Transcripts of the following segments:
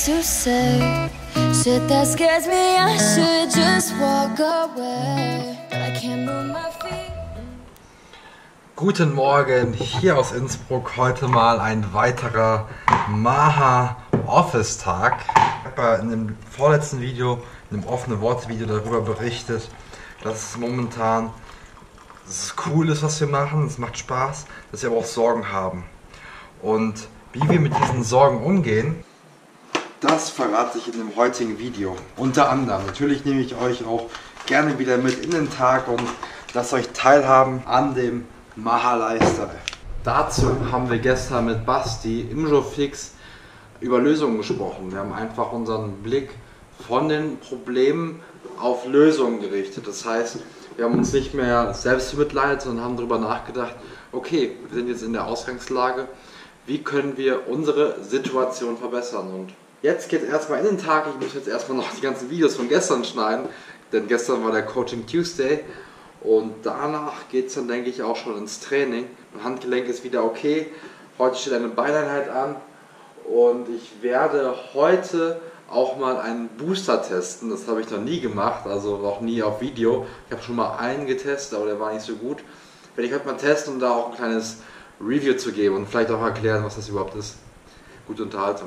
to say. Shit that scares me, I should just walk away. But I can't move my feet. Guten Morgen, hier aus Innsbruck. Heute mal ein weiterer Maha Office Tag. Ich habe ja in dem vorletzten Video, in dem offenen Worte-Video darüber berichtet, dass es momentan cool ist, was wir machen, es macht Spaß, dass wir aber auch Sorgen haben. Und wie wir mit diesen Sorgen umgehen, das verrate ich in dem heutigen Video. Unter anderem, natürlich nehme ich euch auch gerne wieder mit in den Tag und lasst euch teilhaben an dem Maha Lifestyle. Dazu haben wir gestern mit Basti im Jofix über Lösungen gesprochen. Wir haben einfach unseren Blick von den Problemen auf Lösungen gerichtet. Das heißt, wir haben uns nicht mehr selbst bemitleidet, sondern haben darüber nachgedacht, okay, wir sind jetzt in der Ausgangslage, wie können wir unsere Situation verbessern? Und jetzt geht es erstmal in den Tag. Ich muss jetzt erstmal noch die ganzen Videos von gestern schneiden, denn gestern war der Coaching Tuesday und danach geht es dann, denke ich, auch schon ins Training. Mein Handgelenk ist wieder okay, heute steht eine Beineinheit an und ich werde heute auch mal einen Booster testen. Das habe ich noch nie gemacht, also noch nie auf Video. Ich habe schon mal einen getestet, aber der war nicht so gut. Werde ich heute mal testen, um da auch ein kleines Review zu geben und vielleicht auch erklären, was das überhaupt ist. Gute Unterhaltung.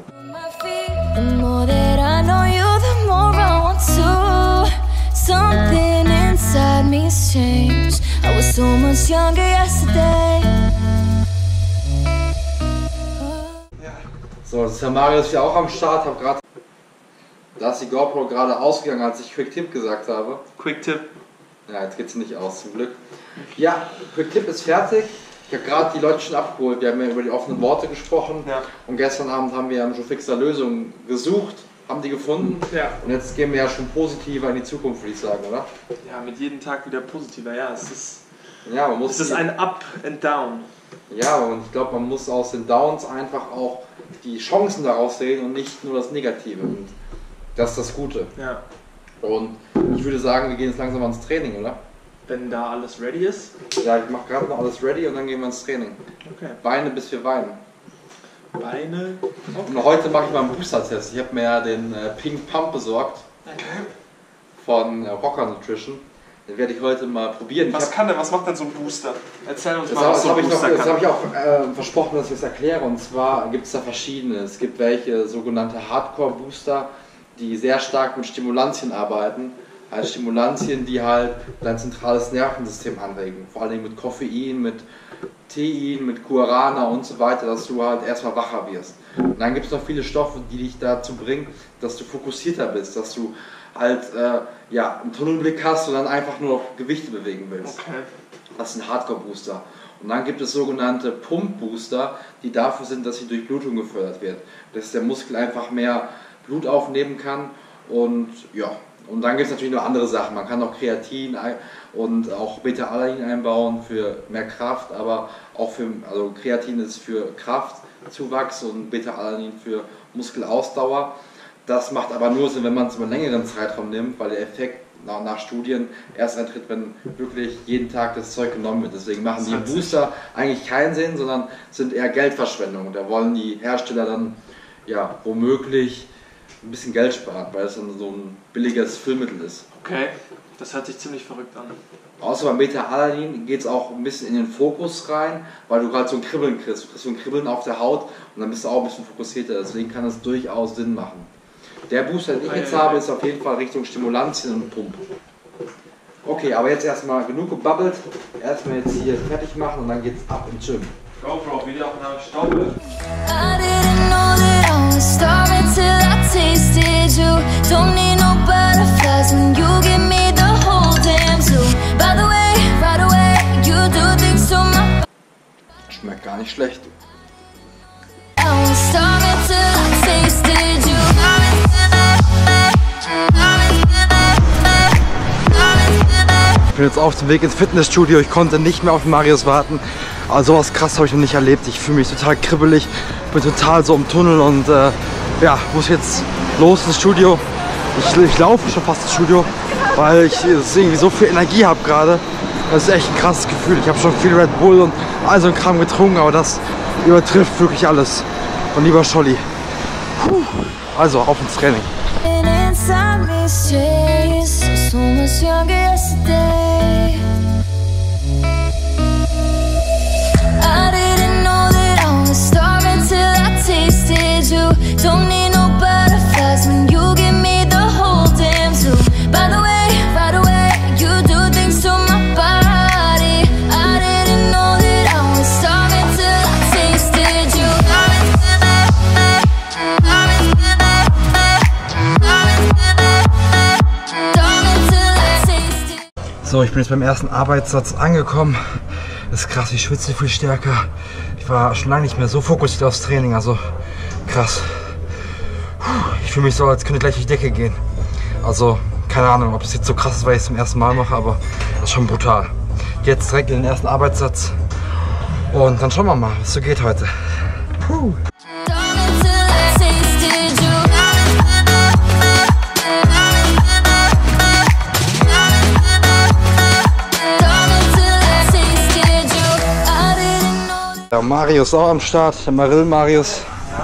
So, das ist der Marius hier auch am Start. Da ist die GoPro gerade ausgegangen, als ich Quick Tip gesagt habe. Quick Tip? Ja, jetzt geht sie nicht aus, zum Glück. Ja, Quick Tip ist fertig. Ich habe gerade die Leute schon abgeholt. Wir haben ja über die offenen Worte gesprochen. Ja. Und gestern Abend haben wir am Jofixer Lösungen gesucht, haben die gefunden. Ja. Und jetzt gehen wir ja schon positiver in die Zukunft, würde ich sagen, oder? Ja, mit jedem Tag wieder positiver. Ja, es ist ein Up and Down. Ja, und ich glaube, man muss aus den Downs einfach auch die Chancen daraus sehen und nicht nur das Negative. Und das ist das Gute. Ja. Und ich würde sagen, wir gehen jetzt langsam ans Training, oder? Wenn da alles ready ist? Ja, ich mache gerade noch alles ready und dann gehen wir ins Training. Okay. Beine, bis wir weinen. Beine? Okay. Und heute mache ich mal einen Booster-Test. Ich habe mir ja den Pink Pump besorgt. Okay. Von Rocker Nutrition. Den werde ich heute mal probieren. Was macht denn so ein Booster? Erzähl uns mal, was so ein Booster kann. Das habe ich auch versprochen, dass ich es erkläre. Und zwar gibt es da verschiedene. Es gibt welche sogenannte Hardcore-Booster, die sehr stark mit Stimulantien arbeiten. Also Stimulantien, die halt dein zentrales Nervensystem anregen. Vor allem mit Koffein, mit Tein, mit Guarana und so weiter, dass du halt erstmal wacher wirst. Und dann gibt es noch viele Stoffe, die dich dazu bringen, dass du fokussierter bist, dass du halt einen Tunnelblick hast und dann einfach nur noch Gewichte bewegen willst. Okay. Das ist ein Hardcore-Booster. Und dann gibt es sogenannte Pump-Booster, die dafür sind, dass die Durchblutung gefördert wird. Dass der Muskel einfach mehr Blut aufnehmen kann und ja. Und dann gibt es natürlich noch andere Sachen. Man kann auch Kreatin und auch Beta-Alanin einbauen für mehr Kraft, aber auch also Kreatin ist für Kraftzuwachs und Beta-Alanin für Muskelausdauer. Das macht aber nur Sinn, wenn man es über einen längeren Zeitraum nimmt, weil der Effekt nach Studien erst eintritt, wenn wirklich jeden Tag das Zeug genommen wird. Deswegen machen die Booster eigentlich keinen Sinn, sondern sind eher Geldverschwendung. Und da wollen die Hersteller dann ja womöglich ein bisschen Geld sparen, weil es dann so ein billiges Füllmittel ist. Okay, das hört sich ziemlich verrückt an. Außer beim Beta-Alanin geht es auch ein bisschen in den Fokus rein, weil du gerade so ein Kribbeln kriegst. Du kriegst so ein Kribbeln auf der Haut und dann bist du auch ein bisschen fokussierter. Deswegen kann es durchaus Sinn machen. Der Booster, den ich jetzt habe, ist auf jeden Fall Richtung Stimulantien und Pump. Okay, aber jetzt erstmal genug gebabbelt. Erstmal jetzt hier fertig machen und dann geht's ab ins Gym. GoPro, wieder auf einer Staube. Schmeckt gar nicht schlecht. Ich bin jetzt auf dem Weg ins Fitnessstudio. Ich konnte nicht mehr auf Marius warten. Aber sowas krass habe ich noch nicht erlebt. Ich fühle mich total kribbelig, bin total so im Tunnel und ja, muss jetzt los ins Studio. Ich laufe schon fast ins Studio, weil ich irgendwie so viel Energie habe gerade. Das ist echt ein krasses Gefühl. Ich habe schon viel Red Bull und all so ein Kram getrunken, aber das übertrifft wirklich alles. Und lieber Scholli. Also auf ins Training. Don't need no butterflies when you give me the whole damn zoo. By the way, right away, you do things to my body. I didn't know that I was starving till I tasted you. So, ich bin jetzt beim ersten Arbeitssatz angekommen. Das ist krass, ich schwitze viel stärker. Ich war schon lange nicht mehr so fokussiert aufs Training, also krass. Ich fühle mich so, als könnte gleich durch die Decke gehen. Also, keine Ahnung, ob das jetzt so krass ist, weil ich es zum ersten Mal mache, aber das ist schon brutal. Jetzt direkt in den ersten Arbeitssatz und dann schauen wir mal, was so geht heute. Puh. Der Marius auch am Start, der Marill Marius.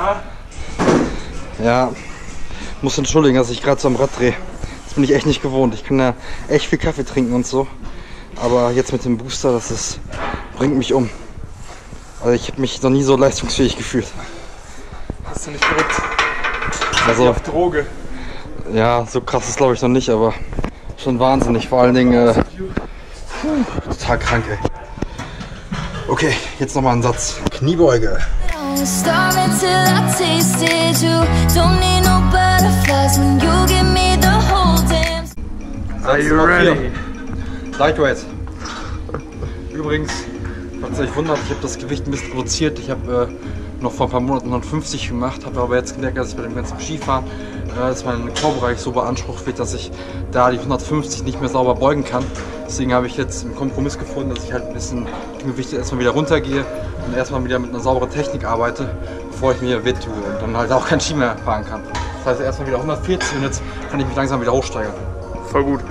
Ja, muss entschuldigen, dass ich gerade so am Rad drehe. Das bin ich echt nicht gewohnt. Ich kann ja echt viel Kaffee trinken und so. Aber jetzt mit dem Booster, bringt mich um. Also ich habe mich noch nie so leistungsfähig gefühlt. Hast du nicht verrückt? Also auf Droge. Ja, so krass ist glaube ich noch nicht, aber schon wahnsinnig. Vor allen Dingen total krank, ey. Okay, jetzt nochmal ein Satz. Kniebeuge. Are you ready? Lightweight. Übrigens, falls ihr euch wundert, ich habe das Gewicht ein bisschen reduziert. Ich habe noch vor ein paar Monaten 150 gemacht, habe aber jetzt gemerkt, dass ich bei dem ganzen Skifahren, dass mein Core-Bereich so beansprucht wird, dass ich da die 150 nicht mehr sauber beugen kann. Deswegen habe ich jetzt einen Kompromiss gefunden, dass ich halt ein bisschen die Gewichte erstmal wieder runtergehe und erstmal wieder mit einer sauberen Technik arbeite, bevor ich mir wehtue und dann halt auch kein Ski mehr fahren kann. Das heißt erstmal wieder 140 und jetzt kann ich mich langsam wieder hochsteigern. Voll gut.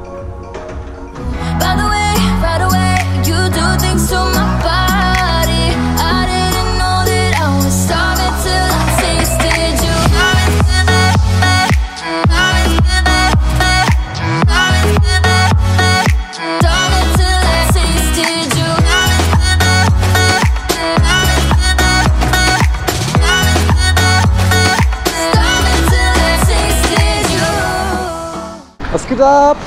Was geht ab?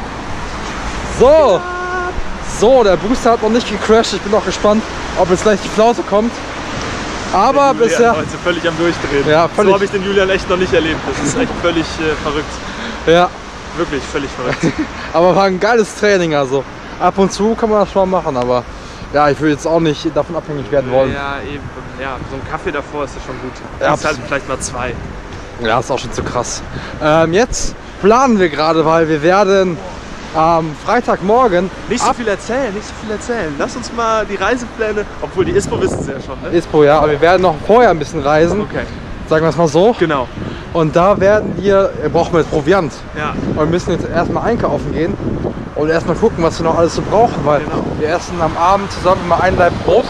So, der Booster hat noch nicht gecrashed. Ich bin auch gespannt, ob jetzt gleich die Flaute kommt. Aber bisher... Heute völlig am Durchdrehen. Ja, völlig. So habe ich den Julian echt noch nicht erlebt. Das ist echt völlig verrückt. Ja. Wirklich völlig verrückt. Aber war ein geiles Training, also. Ab und zu kann man das schon mal machen, aber ja, ich will jetzt auch nicht davon abhängig werden wollen. Ja, eben. Ja, so ein Kaffee davor ist ja schon gut. Ja, ist halt vielleicht mal 2. Ja, ist auch schon zu krass. Jetzt planen wir gerade, weil wir werden am Freitagmorgen... Nicht so viel erzählen. Lass uns mal die Reisepläne, obwohl die ISPO wissen sie ja schon, ne? ISPO, ja, aber wir werden noch vorher ein bisschen reisen. Okay. Sagen wir es mal so. Genau. Und da brauchen wir jetzt Proviant. Ja. Und wir müssen jetzt erstmal einkaufen gehen und erstmal gucken, was wir noch alles so brauchen, weil wir essen am Abend zusammen mal ein Laib Brot.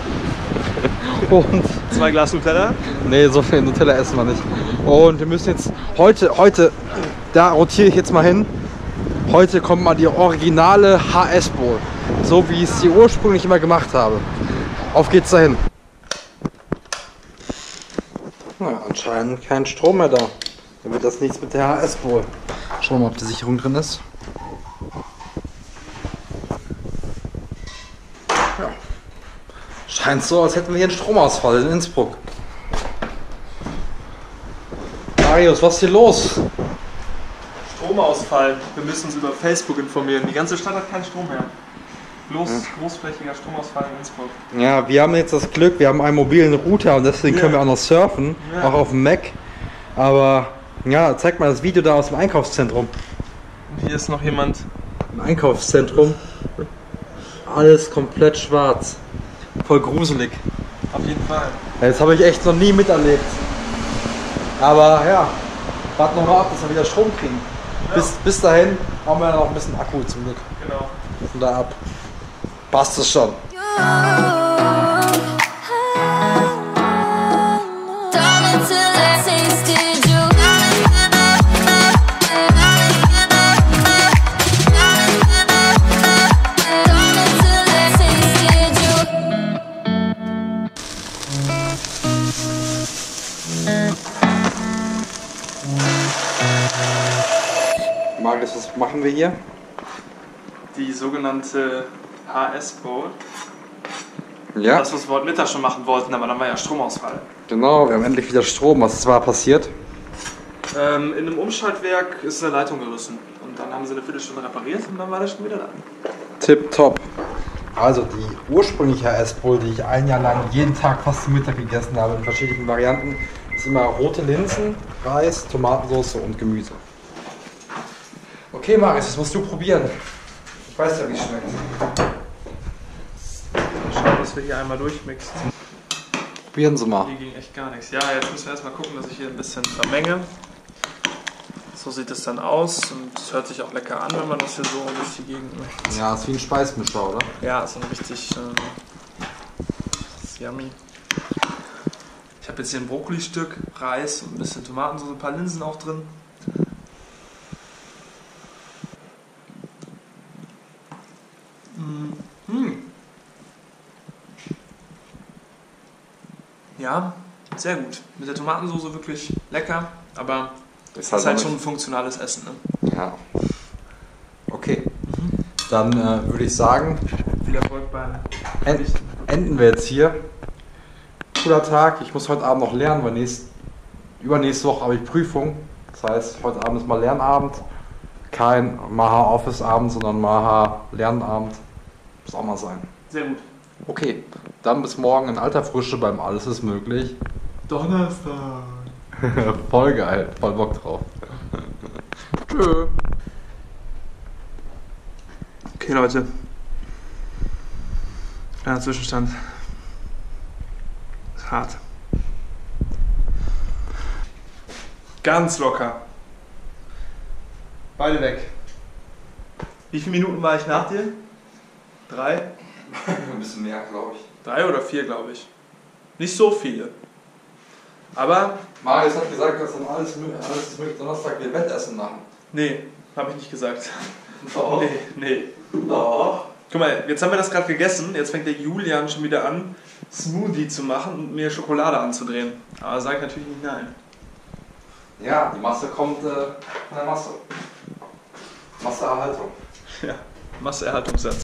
Und 2 Glas Nutella? Nee, so viel Nutella essen wir nicht. Und wir müssen jetzt heute, da rotiere ich jetzt mal hin. Heute kommt mal die originale HS-Bowl. So wie ich es hier ursprünglich immer gemacht habe. Auf geht's dahin. Na, anscheinend kein Strom mehr da. Dann wird das nichts mit der HS-Bowl. Schauen wir mal, ob die Sicherung drin ist. Ja. Scheint so, als hätten wir hier einen Stromausfall in Innsbruck. Marius, was ist hier los? Stromausfall. Wir müssen uns über Facebook informieren. Die ganze Stadt hat keinen Strom mehr. Großflächiger Stromausfall in Innsbruck. Ja, wir haben jetzt das Glück, wir haben einen mobilen Router und deswegen können wir auch noch surfen, auch auf dem Mac. Aber ja, zeig mal das Video da aus dem Einkaufszentrum. Und hier ist noch jemand. Im Einkaufszentrum. Alles komplett schwarz. Voll gruselig. Auf jeden Fall. Das habe ich echt noch nie miterlebt. Aber ja, warten noch mal ab, dass wir wieder Strom kriegen. Ja. Bis dahin haben wir noch ein bisschen Akku zum Glück. Genau. Von da ab passt es schon. Darling, till I tasted you. Marius, was machen wir hier? Die sogenannte HS-Bowl. Ja, Das, was wir heute Mittag schon machen wollten, aber dann war ja Stromausfall. genau, wir haben endlich wieder Strom. Was ist zwar passiert? In einem Umschaltwerk ist eine Leitung gerissen. Und dann haben sie eine Viertelstunde repariert und dann war der schon wieder da. Tipptopp. Also die ursprüngliche HS-Bowl, die ich ein Jahr lang jeden Tag fast zum Mittag gegessen habe, in verschiedenen Varianten, ist immer rote Linsen, Reis, Tomatensauce und Gemüse. Okay, Marius, das musst du probieren. Ich weiß ja, wie es schmeckt. Schauen, dass wir hier einmal durchmixen. Probieren Sie mal. Hier ging echt gar nichts. Ja, jetzt müssen wir erstmal gucken, dass ich hier ein bisschen vermenge. So sieht es dann aus und es hört sich auch lecker an, wenn man das hier so durch die Gegend macht. Ja, ist wie ein Speismischer, oder? Ja, ist ein richtig ist yummy. Ich habe jetzt hier ein Brokkolistück, Reis und ein bisschen Tomatensauce, ein paar Linsen auch drin. Ja, sehr gut. Mit der Tomatensauce wirklich lecker, aber es ist halt schon ein funktionales Essen. Ne? Ja. Okay. Dann würde ich sagen, Viel Erfolg beim enden wir jetzt hier. Cooler Tag. Ich muss heute Abend noch lernen, weil übernächste Woche habe ich Prüfung. Das heißt, heute Abend ist mal Lernabend. Kein Maha-Office-Abend, sondern Maha-Lernabend. Muss auch mal sein. Sehr gut. Okay, dann bis morgen in alter Frische beim Alles ist möglich. Donnerstag. Voll geil, voll Bock drauf. Tschö. Okay, Leute. Kleiner Zwischenstand. Ist hart. Ganz locker. Beide weg. Wie viele Minuten war ich nach dir? 3? Ein bisschen mehr, glaube ich. 3 oder 4, glaube ich. Nicht so viele. Aber, Marius hat gesagt, dass dann alles ist möglich Donnerstag wir Wettessen machen. nee, habe ich nicht gesagt. Doch. Nee. Doch. Guck mal, jetzt haben wir das gerade gegessen. Jetzt fängt der Julian schon wieder an, Smoothie zu machen und mir Schokolade anzudrehen. Aber sag ich natürlich nicht nein. Ja, die Masse kommt von der Masse. Masseerhaltung. Ja, Masseerhaltungssatz.